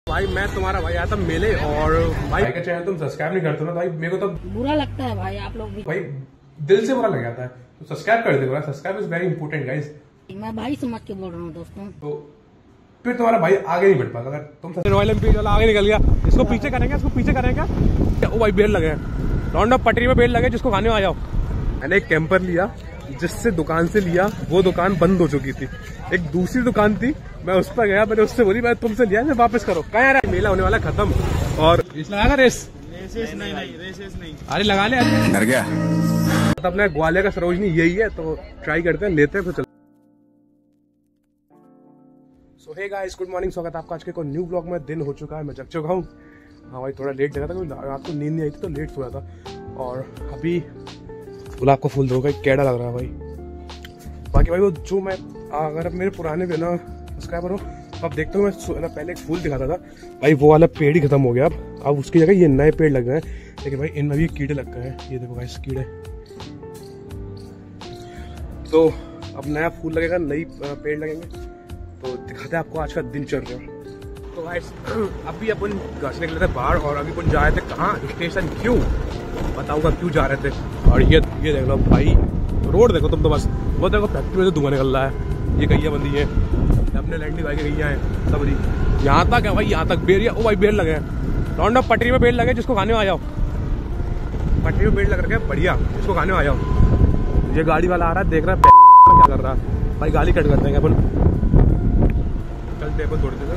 भाई मैं तुम्हारा भाई आया था मेले और भाई का चैनल तुम सब्सक्राइब नहीं करते ना भाई मेरे को तो बुरा लगता है भाई। आप लोग भी भाई दिल से बुरा लग जाता है तो सब्सक्राइब कर दो। Subscribe is very important guys. मैं भाई समझ के बोल रहा हूँ दोस्तों। तो फिर तुम्हारा भाई आगे नहीं बढ़ पाता अगर तुम रॉयल एनफील्ड वाला आगे निकल गया। इसको पीछे करेंगे, इसको पीछे करेंगे। ओ भाई बेल लगे राउंड ऑफ पटरी में बेल लगे, जिसको खाने में आ जाओ। मैंने एक कैंपर लिया, जिससे दुकान से लिया वो दुकान बंद हो चुकी थी। एक दूसरी दुकान थी, मैं उस पर गया, मैंने उससे बोली मैं तुमसे लिया मैं वापस करो। कहाँ यार मेला होने वाला खत्म और रेस लगाएगा। रेस नहीं अरे लगा ले डर गया। अपने ग्वालियर का सरोजनी यही है तो ट्राई करते हैं, लेते हैं फिर चलते। So hey guys good morning, स्वागत है आपका आज के कोई न्यू ब्लॉग में। दिन हो चुका है, मैं जग चुका हूँ। हाँ भाई थोड़ा लेट जगा था क्योंकि रात को नींद नहीं आई थी तो लेट सोया था। और अभी गुलाब का फूल धोगा कैड़ा लग रहा है भाई। बाकी भाई वो जो मैं अगर अब मेरे पुराने पे ना सब्सक्राइबर हो अब देखते हो मैं पहले एक फूल दिखाता था भाई, वो वाला पेड़ ही खत्म हो गया। अब उसकी जगह ये नए पेड़ लग गए हैं, लेकिन भाई इनमें भी कीड़े लग गए हैं। ये देखो भाई कीड़े। तो अब नया फूल लगेगा, नई पेड़ लगेंगे तो दिखाते हैं आपको आज का दिनचर्या। तो गाइस अभी अपन घर से निकले थे बाहर और अभी अपन जा रहे थे कहाँ, स्टेशन। क्यों बताऊंगा क्यों जा रहे थे। और ये देख लो भाई रोड देखो तुम तो, बस वो देखो फैक्ट्री में से धुआं निकल रहा है। ये गैया बंदी है, अपने लैंडी भाई के गैया है सबरी। यहाँ तक है भाई, यहाँ तक बेरिया। ओ भाई बेल लगे राउंड ऑफ पटरी में बेल लगे, जिसको खाने में आ जाओ। पटरी में बेल लग रखे बढ़िया, जिसको खाने में आ जाओ। ये गाड़ी वाला आ रहा है, देख रहा है क्या कर रहा है भाई। गाली कट करते हैं अपन, चलते अपन थोड़ी देर।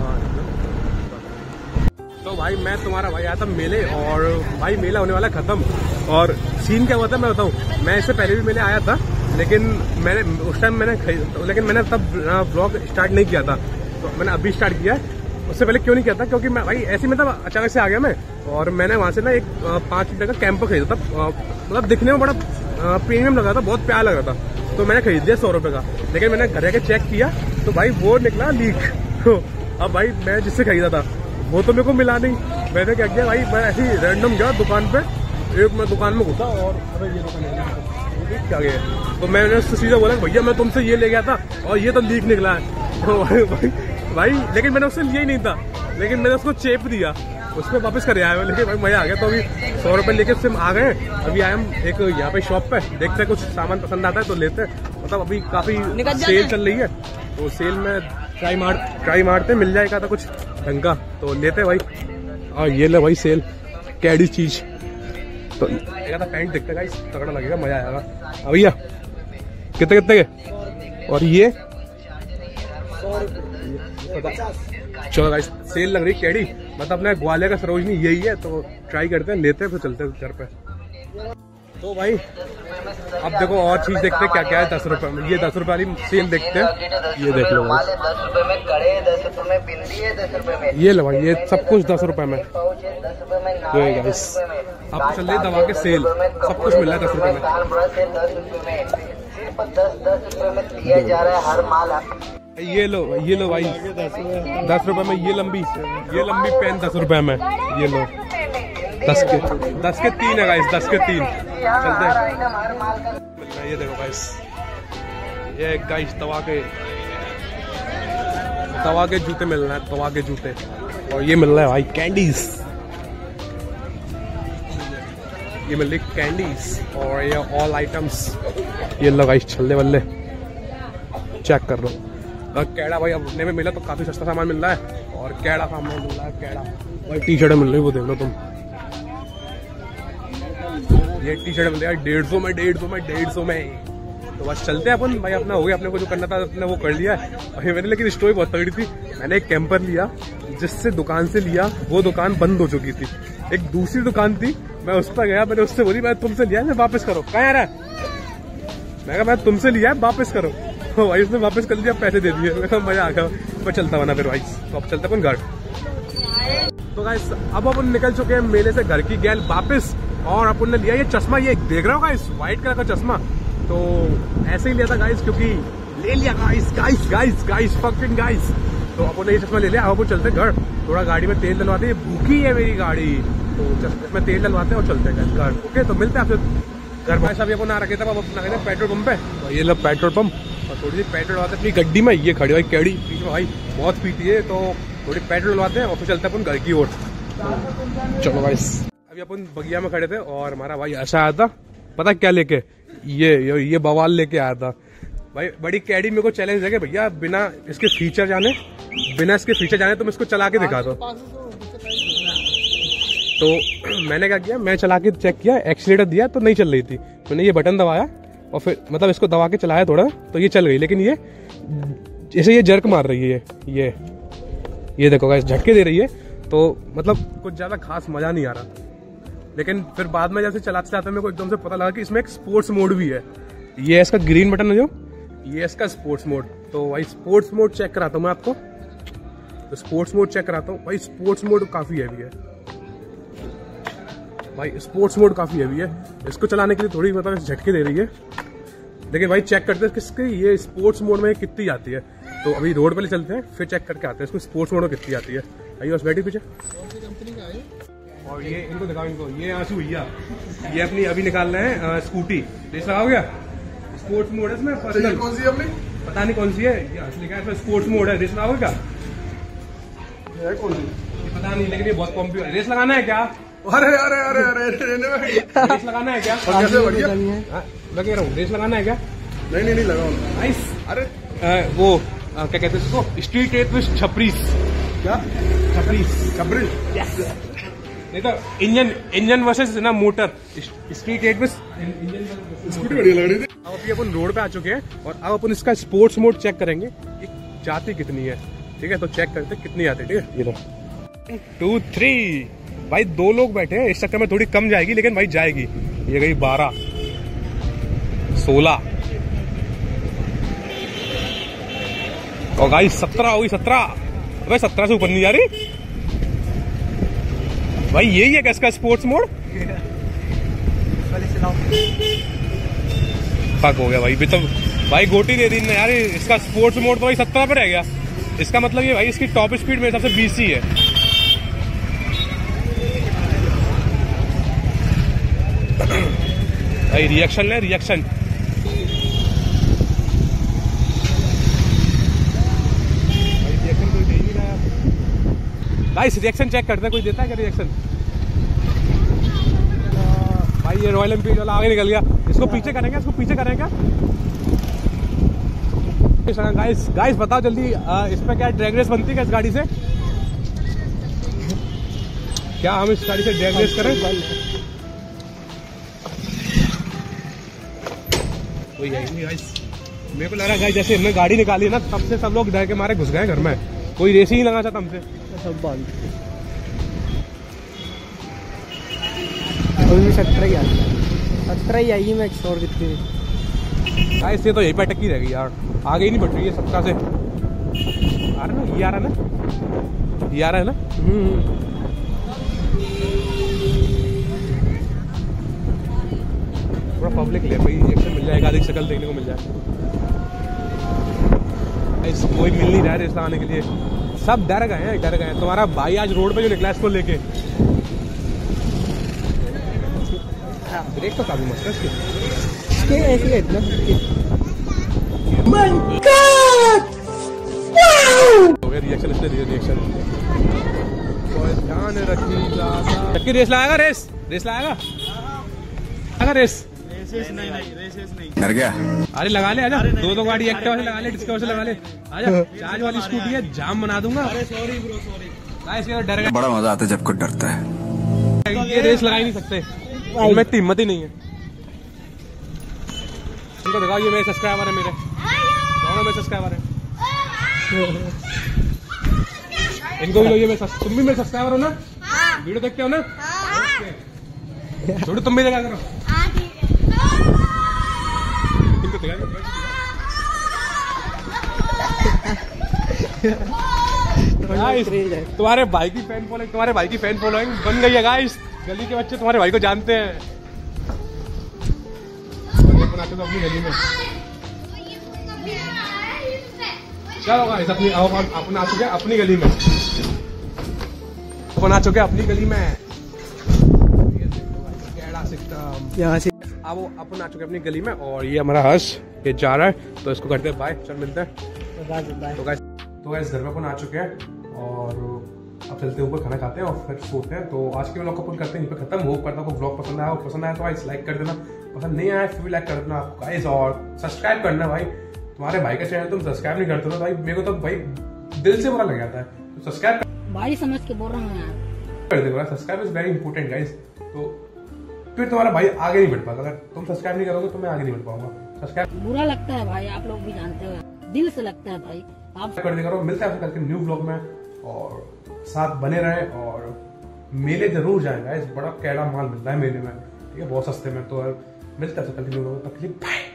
तो भाई मैं तुम्हारा भाई आया था मेले और भाई मेला होने वाला खत्म। और सीन क्या हुआ था मैं बताऊं, मैं इससे पहले भी मेले आया था लेकिन मैंने उस टाइम मैंने तब ब्लॉग स्टार्ट नहीं किया था। तो मैंने अभी स्टार्ट किया। उससे पहले क्यों नहीं किया था, क्योंकि मैं भाई ऐसे में तब अचानक से आ गया मैं। और मैंने वहां से ना एक 5 रुपए का कैंपर खरीदा था। मतलब दिखने में बड़ा प्रीमियम लगा था, बहुत प्यारा लगा था। तो मैंने खरीद दिया 100 रुपए का। लेकिन मैंने घर जाके चेक किया तो भाई वो निकला लीक। अब भाई मैं जिससे खरीदा था वो तो मेरे को मिला नहीं। मैंने क्या किया भाई, मैं ऐसे ही रैंडम गया दुकान पे। एक मैं दुकान में घुसा और अरे ये दुकान क्या गया। तो मैंने उससे सीधा बोला भैया मैं तुमसे ये ले गया था और ये तो लीक निकला है। तो भाई लेकिन मैंने उससे लिया ही नहीं था, लेकिन मैंने उसको चेप दिया, उसको वापस कर आया। लेकिन भाई मजा आ गया। तो अभी 100 रुपए लेके उससे आ गए। अभी आए हम एक यहाँ पे शॉप पे, देखते हैं कुछ सामान पसंद आता है तो लेते हैं। मतलब अभी काफी सेल चल रही है तो सेल में ट्राई मारते, मिल जाएगा था कुछ ढंग का तो लेते भाई। और ये ले भाई सेल कैडी चीज तो पैंट देखते गाइस, तगड़ा लगेगा, मजा आएगा। भैया कितने के और ये चलो गाइस सेल लग रही कैडी। मतलब अपने ग्वालियर का सरोजनी यही है तो ट्राई करते हैं, लेते हैं फिर चलते हैं घर पे। तो भाई अब देखो और चीज देखते हैं क्या क्या है 10 रुपए में। ये 10 रुपए वाली सेल देखते हैं। ये देख लो भाई, 10 रुपए में कड़े, 10 रुपए में बिंदी है, 10 रुपए में ये लो भाई, ये सब कुछ 10 रुपए में। 10 रुपए में अब चल रही दवा के सेल, सब कुछ मिल रहा है 10 रुपए में। 10 रुपए में सिर्फ 10 रुपए में दिया जा रहा है हर माल। ये लो भाई 10 रुपए में ये लंबी पेन 10 रुपए में। ये लो 10 के 3 है गाइस, 10 के 3 चलते हैं। ये देखो गाइस, ये गाइस तवा के जूते मिल रहे हैं, तवा के जूते। और ये मिल रहा है भाई कैंडीज, ये मिल रही कैंडीज और ये ऑल आइटम्स। ये लो गाइस छल्ले वल्ले चेक कर लो। कैड़ा भाई अब अपने में मिला तो काफी सस्ता सामान मिल रहा है। और कैड़ा सामान मिल रहा है, कैड़ा भाई टी शर्ट मिल रही है, वो देख लो तुम। ये टी शर्ट मिल रहा है 150 में। तो बस चलते हैं अपन भाई, अपना हो गया, अपने को जो करना था अपने वो कर लिया है। और मैंने लेकिन स्टोरी बहुत तगड़ी थी। मैंने एक कैंपर लिया, जिससे दुकान से लिया वो दुकान बंद हो चुकी थी। एक दूसरी दुकान थी, मैं उस पर गया, मैंने उससे बोली मैं तुमसे लिया है मैं वापस करो। कहाँ आ रहा है, मैं कहा मैं तुमसे लिया है वापस करो। तो भाई उसने वापस कर दिया, पैसे दे दिए। मैं कहा मजा आ गया, मैं चलता बना फिर भाई। तो अब चलते अपन घर। तो गाइस अब अपन निकल चुके हैं मेले से घर की गैल वापस। और अपन ने लिया ये चश्मा, ये देख रहे हो गाइस व्हाइट कलर का चश्मा। तो ऐसे ही लिया था गाइस, क्योंकि ले लिया गाइस फकिंग गाइस। तो अपन ने ये चश्मा ले लिया। अब अपन चलते घर, थोड़ा गाड़ी में तेल डलवाते हैं, भूखी है मेरी गाड़ी तो चश्मे में तेल डलवाते हैं और चलते हैं घर। ओके तो मिलते हैं आपसे घर में। अभी अपन आ रखे थे, अब अपना गए पेट्रोल पंप पे। तो ये लो पेट्रोल पंप और थोड़ी सी पेट्रोल आते अपनी गड्डी में। ये खड़ी भाई कैडी पीछे भाई बहुत पीती है तो थोड़ी पेट्रोल डलवाते हैं और फिर चलते हैं अपन घर की ओर। चलो भाई, अभी अपन बगिया में खड़े थे और हमारा भाई ऐसा आया था, पता क्या लेके, ये बवाल लेके आया था भाई। बड़ी कैडी मेरे को चैलेंज है कि भैया बिना इसके फीचर जाने तुम इसको चला के दिखा दो। तो मैंने क्या किया, मैं चला के चेक किया, एक्सीलेटर दिया तो नहीं चल रही थी। मैंने ये बटन दबाया और फिर मतलब इसको दबा के चलाया थोड़ा तो ये चल गई, लेकिन ये जैसे ये जर्क मार रही है, ये देखो गाइस, झटके दे रही है। तो मतलब कुछ ज़्यादा खास मज़ा नहीं आ रहा। लेकिन फिर बाद में जैसे चलाते चलाते मेरे को एकदम से पता लगा कि इसमें एक स्पोर्ट्स मोड भी है। ये इसका ग्रीन बटन है जो, ये इसका स्पोर्ट्स मोड। तो भाई स्पोर्ट्स मोड चेक कराता हूँ मैं आपको, तो स्पोर्ट्स मोड चेक कराता हूँ भाई। स्पोर्ट्स मोड काफ़ी हैवी है भाई, स्पोर्ट्स मोड काफ़ी हैवी है। इसको चलाने के लिए थोड़ी मतलब झटके दे रही है। देखिए भाई चेक करते हैं किसके ये स्पोर्ट्स मोड में कितनी आती है। तो अभी रोड पे चलते हैं, फिर चेक करके आते हैं इसको स्पोर्ट्स मोड में कितनी आती है। आइए बस बैठी पीछे। और ये इनको दिखाओ, इनको ये आंसू भैया, ये अपनी अभी निकाल रहे हैं स्कूटी। रेस लगाओ क्या? स्पोर्ट्स मोड है इसमें, पर्सनल कौन सी है अपनी? पता नहीं कौन सी है, लिखा है इसमें स्पोर्ट्स मोड है। रेस लगाओगे क्या? कौन सी? पता नहीं, लेकिन ये बहुत पॉपुलर। रेस लगाना है क्या? अरे अरे अरे अरे रेस लगाना है क्या? कैसे बढ़िया लगे रहा हूँ। रेस लगाना है क्या? नहीं लगाओ। नाइस। अरे वो क्या कहते हैं इसको, स्ट्रीट रेस विद छपरीस। क्या? छपरी नहीं तो इंजन वर्सेस ना motor, street race with engine. Scooty बढ़िया लग रही थी। अब अभी अपन रोड पे आ चुके हैं और अब अपन इसका स्पोर्ट्स मोड चेक करेंगे कि जाती कितनी है। ठीक है, तो चेक करते कितनी आती है। ठीक है, ये लो 2 3 भाई 2 लोग बैठे हैं, इस चक्कर में थोड़ी कम जाएगी, लेकिन भाई जाएगी। ये गई 12 16 और गाइस 17 होगी। 17 भाई 17 से ऊपर नहीं जा रही भाई। यही है क्या इसका स्पोर्ट्स मोड? फक हो गया भाई, भी तो भाई गोटी दे दी ना यार। इसका स्पोर्ट्स मोड तो भाई 17 पे रह गया। इसका मतलब ये भाई इसकी टॉप स्पीड मेरे हिसाब से 20 ही है। भाई रिएक्शन ले, रिएक्शन कोई दे नहीं रहा। गाइस रिएक्शन चेक करते हैं, कोई देता है क्या रिएक्शन? भाई ये रॉयल एनफील्ड वाला आगे निकल गया। इसको पीछे करेंगे, इसको पीछे करेंगे। गाइस बताओ जल्दी, इस पे क्या ड्रैग रेस बनती है क्या इस गाड़ी से? क्या हम इस गाड़ी से ड्रैग रेस करें? कोई है नहीं गाइस। मेरे को लग रहा है जैसे हमने गाड़ी निकाली ना, तब से सब लोग डर के मारे घुस गए घर में। कोई रेस ही नहीं लगा चाहता हमसे। सब बंद। अभी 17 ही आएगी। मैं एक्सप्लोर कितनी गाइस ये तो यही पे अटकी रह गई यार, आगे ही नहीं बढ़ रही है 17 से। आ रहा ना, ये आ रहा ना, ये आ रहा है ना। थोड़ा पब्लिक ले भाई, रिएक्शन मिल जाएगा, अधिक शक्ल देखने को मिल जाए। कोई मिल नहीं रहा है रेस लगाने के लिए, सब डर गए हैं। तुम्हारा भाई आज रोड पे जो निकला इसको लेके, ब्रेक तो काफी मस्त है इसके ऐसी है इतना। रिएक्शन इसने दिया, रिएक्शन ध्यान रखिएगा। रेस लगाएगा, रेस लगाएगा रेस नहीं डर गया। अरे लगा ले, आजा। 2 गाड़ी एक्टिवा से लगा ले, डिस्कवर से लगा ले, आजा। चार्ज वाली स्कूटी है, जाम बना दूंगा। अरे सॉरी ब्रो, सॉरी। डर गया। बड़ा मजा आता है जब कोई डरता है। ये रेस लगा ही नहीं सकते, इनमें इतनी हिम्मत ही नहीं है। इनको दिखाओ, ये मेरे सब्सक्राइबर है, मेरे दोनों मेरे सब्सक्राइबर है। इनको भी लो, ये तुम भी मेरे सब्सक्राइबर हो ना? वीडियो देखते हो ना? छोड़ो, तुम भी देखा करो। इनको दिखा तुम्हारे भाई की फैन फॉलोइंग बन गई है गाइस। गली के बच्चे तुम्हारे भाई को जानते हैं। बनाते तो अपनी गली में। चलो गाइस, अपन आ चुके हैं अपनी गली में। अपन आ चुके हैं अपनी गली में। यहाँ से अब अपन आ चुके हैं अपनी गली में और ये हमारा हर्ष ये जा रहा है, तो इसको करते हैं बाय। चल मिलते हैं। तो गाइस घर पे अपन आ चुके हैं और अब चलते हैं ऊपर, खाना खाते हैं और फिर सोते हैं। तो आज के व्लॉग को अपन करते हैं यहीं पे खत्म। होप करता हूँ आपको व्लॉग पसंद आया हो। पसंद आया तो गाइस लाइक कर देना, पसंद नहीं आया फिर भी लाइक कर देना आपको गाइस, और सब्सक्राइब करना भाई। तुम्हारे भाई का चैनल तुम सब्सक्राइब नहीं करते हो भाई, मेरे को तो भाई दिल से बुरा लग जाता है। तो सब्सक्राइब भाई समझ के बोल रहा हूँ यार। कर देगा, subscribe is very important guys. तो फिर तुम्हारा भाई आगे नहीं बढ़ पाएगा। अगर तुम सब्सक्राइब नहीं करोगे तो मैं आगे नहीं बढ़ पाऊंगा। सब्सक्राइब बुरा लगता है भाई, आप लोग भी जानते हो, दिल से लगता है भाई। आप कर देगा। मिलते हैं आपसे कल के न्यू ब्लॉग में, और साथ बने रहें और मेले जरूर जाएं गाइस। बड़ा कैड़ा माल मिलता है मेले में, ठीक है, बहुत सस्ते में। तो मिलते हैं आपसे कल के न्यू ब्लॉग में, तब के लिए बाय।